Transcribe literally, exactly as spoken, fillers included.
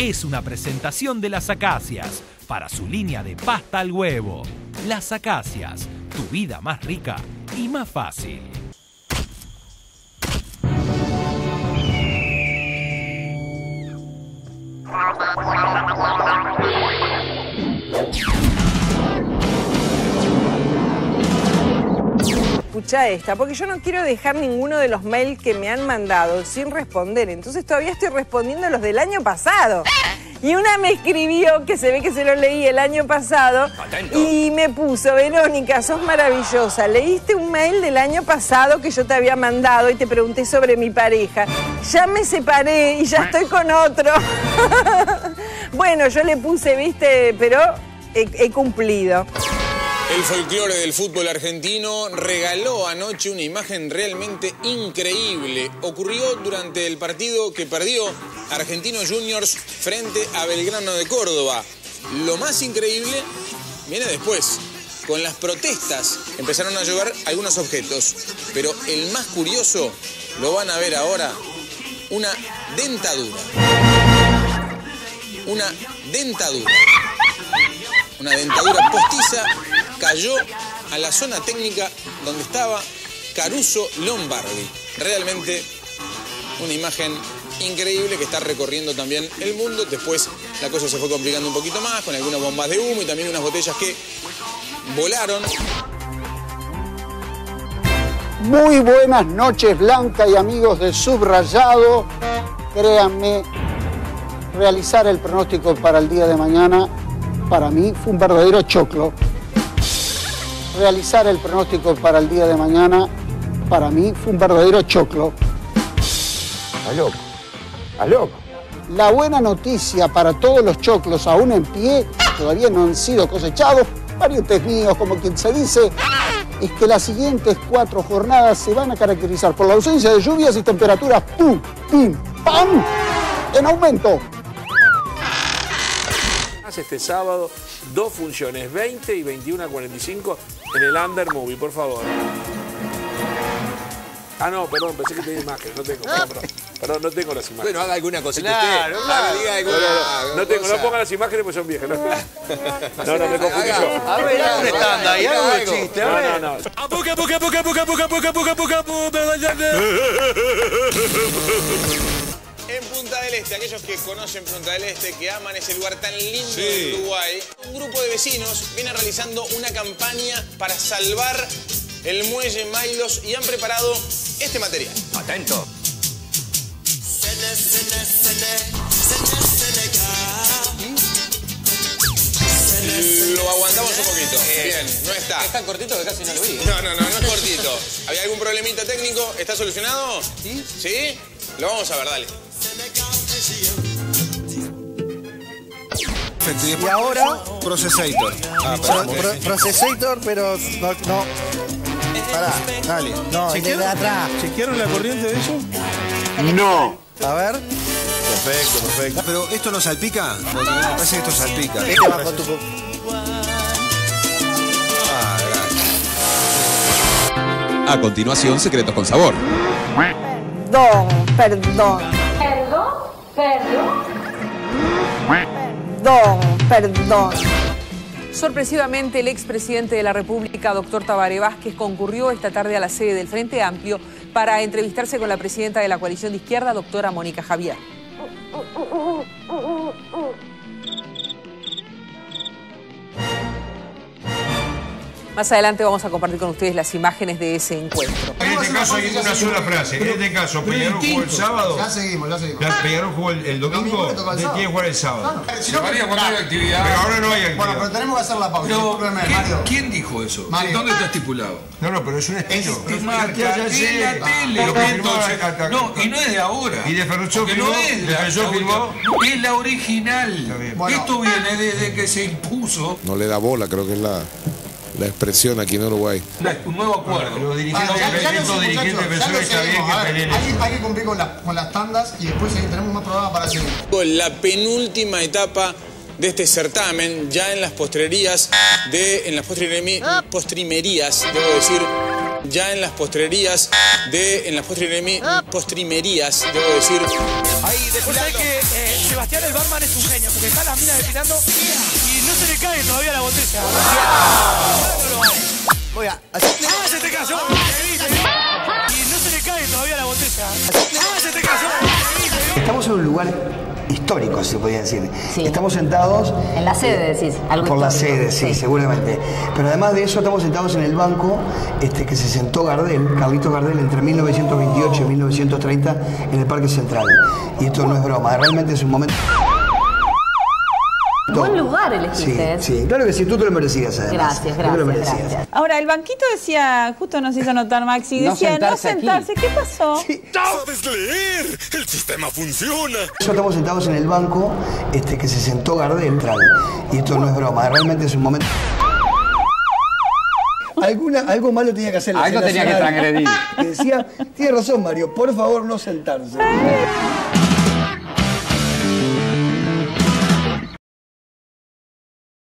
es una presentación de Las Acacias para su línea de pasta al huevo. Las Acacias, tu vida más rica y más fácil. Escucha esta, porque yo no quiero dejar ninguno de los mails que me han mandado sin responder. Entonces todavía estoy respondiendo los del año pasado. Y una me escribió, que se ve que se lo leí el año pasado, Atento. Y me puso: Verónica, sos maravillosa. Leíste un mail del año pasado que yo te había mandado y te pregunté sobre mi pareja. Ya me separé y ya estoy con otro. Bueno, yo le puse, viste, pero he, he cumplido. El folclore del fútbol argentino regaló anoche una imagen realmente increíble. Ocurrió durante el partido que perdió Argentinos Juniors frente a Belgrano de Córdoba. Lo más increíble viene después. Con las protestas empezaron a llover algunos objetos, pero el más curioso lo van a ver ahora: una dentadura. Una dentadura. Una dentadura postiza cayó a la zona técnica donde estaba Caruso Lombardi. Realmente una imagen increíble que está recorriendo también el mundo. Después la cosa se fue complicando un poquito más con algunas bombas de humo y también unas botellas que volaron. Muy buenas noches, Blanca y amigos de Subrayado. Créanme, realizar el pronóstico para el día de mañana para mí fue un verdadero choclo. Realizar el pronóstico para el día de mañana para mí fue un verdadero choclo. Está loco, está loco. La buena noticia para todos los choclos aún en pie, todavía no han sido cosechados, parientes míos, como quien se dice, es que las siguientes cuatro jornadas se van a caracterizar por la ausencia de lluvias y temperaturas pum, pim, pam, en aumento. Este sábado, dos funciones, veinte y veintiuno a cuarenta y cinco en el Under Movie, por favor. Ah, no, perdón, pensé que tenía imágenes, no tengo, perdón, perdón, perdón, no tengo las imágenes. Bueno, haga alguna cosita claro, usted. Claro, diga alguna, no, no, no tengo, cosa. no pongan las imágenes porque son viejas. No, no, no me confundí yo. A ver, haga un stand ahí, haga un chiste, a ver. No, no, no. En Punta del Este, aquellos que conocen Punta del Este, que aman ese lugar tan lindo sí. de Uruguay, un grupo de vecinos viene realizando una campaña para salvar el muelle Mailos y han preparado este material. Atento. Lo aguantamos un poquito. Bien, no está. Es tan cortito que casi no lo vi. ¿eh? No, no, no, no es cortito. ¿Había algún problemita técnico? ¿Está solucionado? ¿Sí? ¿Sí? Lo vamos a ver, dale. Y ahora Processator. Ah, Pro, pro, processator, pero no, no. Pará, dale. No, el de atrás. ¿Chequearon la corriente de eso? No. A ver. Perfecto, perfecto. Pero esto no salpica. Me parece que esto salpica. Este va con tu. Ah, gracias. A continuación, secretos con sabor. Perdón, perdón. ¿Perdón? ¿Perdón? Perdón, perdón. Sorpresivamente, el expresidente de la República, doctor Tabaré Vázquez, concurrió esta tarde a la sede del Frente Amplio para entrevistarse con la presidenta de la coalición de izquierda, doctora Mónica Javier. Más adelante vamos a compartir con ustedes las imágenes de ese encuentro. En este caso hay una sola frase. En este caso, Peñarol jugó el sábado. Ya seguimos, ya seguimos. Peñarol jugó el, el domingo. Tiene que jugar el sábado. Si no, María, cuando hay actividad. Pero ahora no hay actividad. Bueno, pero tenemos que hacer la pausa. Pero, ¿quién, Mario. ¿quién dijo eso? Mario. ¿Dónde está estipulado? No, no, pero es un estilo. Es marca, en la tele. Lo Entonces, no, y no es de ahora. Y de Ferruccio Porque firmó. no es De Ferruccio firmó. Es la original. Bueno. Esto viene desde que se impuso. No le da bola, creo que es la, la expresión aquí en Uruguay. Un nuevo acuerdo. Los dirigentes, Ah, ya- ya lo estos sé, dirigentes muchachos, de ya lo P S O E está bien seguimos. A que ver, peleen. hay, hay que cumplir con, la- con las tandas y después ahí tenemos más programas para seguir. La penúltima etapa de este certamen, ya en las postrerías de, en las postreremi- postrimerías, debo decir, Ya en las postrerías de. En las postreremi- postrimerías, debo decir. Ahí Vos sabés que eh, Sebastián el barman es un genio, porque está las minas desfilando y no se le cae todavía la botella. Voy a hacer. ¡Ah, se te cayó! Y no se le cae todavía la botella. ¡Ah, se te cayó! Estamos en un lugar histórico, se podría decir. Sí. Estamos sentados... En la sede, decís. Algo por la histórico. sede, sí, sí, seguramente. Pero además de eso, estamos sentados en el banco este, que se sentó Gardel, Carlitos Gardel, entre mil novecientos veintiocho y mil novecientos treinta en el Parque Central. Y esto no es broma, realmente es un momento... Buen lugar elegiste. Sí, sí, claro que sí, tú te lo merecías además. Gracias, Tú te lo gracias, merecías. gracias. Ahora, el banquito decía, justo nos hizo notar Maxi, No decía no sentarse sentarse. aquí. ¿Qué pasó? Sí. ¡Sabes leer! ¡El sistema funciona! Eso estamos sentados en el banco este, que se sentó Gardel. Y esto no es broma, realmente es un momento... Alguna, algo malo tenía que hacer la Algo tenía que transgredir. Que decía, tiene razón Mario, por favor no sentarse.